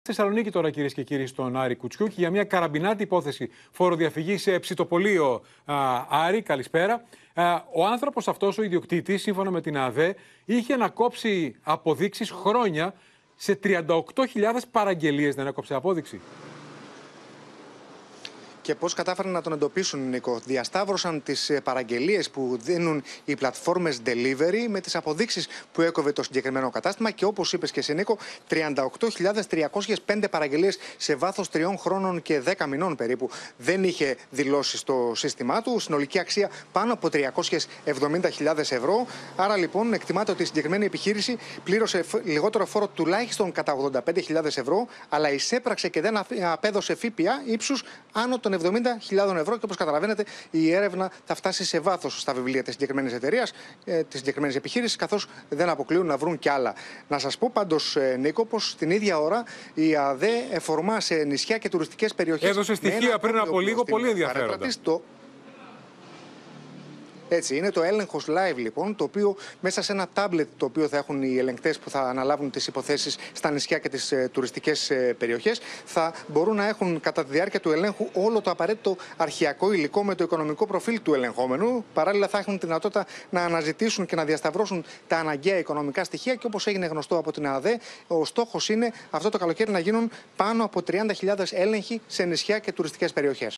Στη Θεσσαλονίκη τώρα, κυρίες και κύριοι, στον Άρη Κουτσιούκη για μια καραμπινάτη υπόθεση φοροδιαφυγής σε ψητοπολείο. Άρη, καλησπέρα. Ο άνθρωπος αυτός, ο ιδιοκτήτης, σύμφωνα με την ΑΔΕ, είχε να κόψει αποδείξεις χρόνια σε 38.000 παραγγελίες. Δεν έκοψε απόδειξη. Και πώς κατάφεραν να τον εντοπίσουν, Νίκο? Διασταύρωσαν τις παραγγελίες που δίνουν οι πλατφόρμες delivery με τις αποδείξεις που έκοβε το συγκεκριμένο κατάστημα και, όπως είπες και εσύ, Νίκο, 38.305 παραγγελίες σε βάθος 3 χρόνων και 10 μηνών περίπου δεν είχε δηλώσει στο σύστημά του. Συνολική αξία πάνω από 370.000 ευρώ. Άρα λοιπόν εκτιμάται ότι η συγκεκριμένη επιχείρηση πλήρωσε λιγότερο φόρο τουλάχιστον κατά 85.000 ευρώ, αλλά εισέπραξε και δεν απέδωσε ΦΠΑ ύψους άνω των 70.000 ευρώ. Και όπως καταλαβαίνετε, η έρευνα θα φτάσει σε βάθος στα βιβλία της συγκεκριμένης εταιρείας, της συγκεκριμένης επιχείρησης, καθώς δεν αποκλείουν να βρουν κι άλλα. Να σας πω πάντως, Νίκο, πως την ίδια ώρα η ΑΔΕ εφορμά σε νησιά και τουριστικές περιοχές. Έδωσε στοιχεία πριν από λίγο πολύ ενδιαφέροντα. Έτσι, είναι το έλεγχος live, λοιπόν, το οποίο μέσα σε ένα τάμπλετ το οποίο θα έχουν οι ελεγκτές που θα αναλάβουν τις υποθέσεις στα νησιά και τις τουριστικές περιοχές, θα μπορούν να έχουν κατά τη διάρκεια του ελέγχου όλο το απαραίτητο αρχειακό υλικό με το οικονομικό προφίλ του ελεγχόμενου. Παράλληλα, θα έχουν τη δυνατότητα να αναζητήσουν και να διασταυρώσουν τα αναγκαία οικονομικά στοιχεία και, όπως έγινε γνωστό από την ΑΔΕ, ο στόχος είναι αυτό το καλοκαίρι να γίνουν πάνω από 30.000 έλεγχοι σε νησιά και τουριστικές περιοχές.